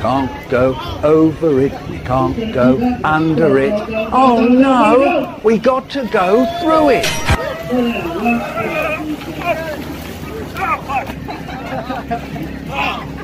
can't go over it, we can't go under it. Oh no, we got to go through it. Oh,